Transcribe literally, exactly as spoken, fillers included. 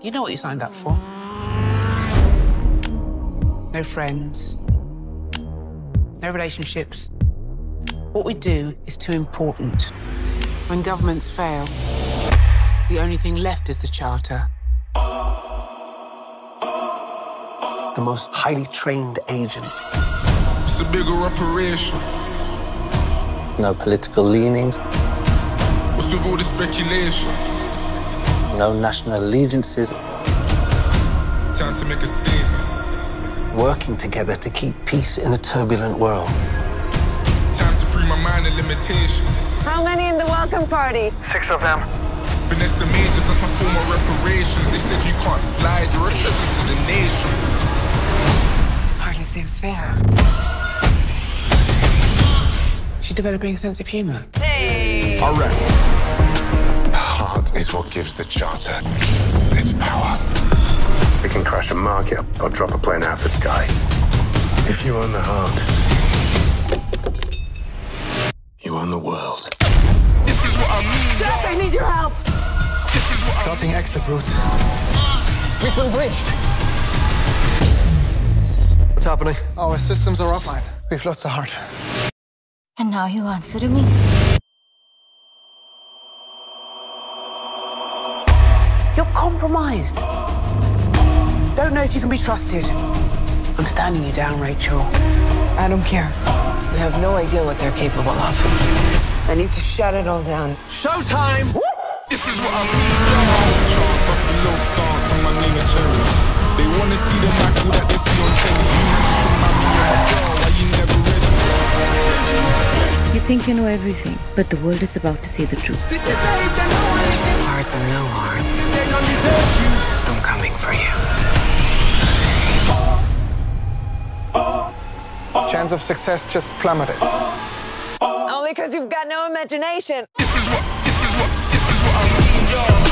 You know what you signed up for. No friends. No relationships. What we do is too important. When governments fail, the only thing left is the charter. The most highly trained agents. It's a bigger operation. No political leanings. What's with all the speculation? No national allegiances. Time to make a statement. Working together to keep peace in a turbulent world. Time to free my mind of limitation. How many in the welcome party? Six of them. Finesse the majors, that's my form of reparations. They said you can't slide, you're a treasure to the nation. Hardly seems fair. She's developing a sense of humour. Hey! All right. The heart is what gives the charter its power. We can crash a market or drop a plane out of the sky. If you own the heart, you own the world. This is what I mean. Stop, I need your help! This is what I Plotting exit route. We've been breached. What's happening? Our systems are offline. We've lost the heart. And now you answer to me? You're compromised. Don't know if you can be trusted. I'm standing you down, Rachel. I don't care. We have no idea what they're capable of. I need to shut it all down. Showtime! This is what I mean. Charles Buffalo stance on my name and cherry. They wanna see the Michael that they see on television. Why you never ready? You think you know everything, but the world is about to see the truth. Heart or no heart, I'm coming for you. Chance of success just plummeted. Only because you've got no imagination. This is what, this is what, this is what I mean, y'all.